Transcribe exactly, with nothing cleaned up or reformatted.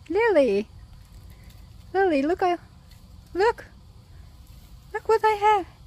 Lily. Lily, look, I, look. Look what I have.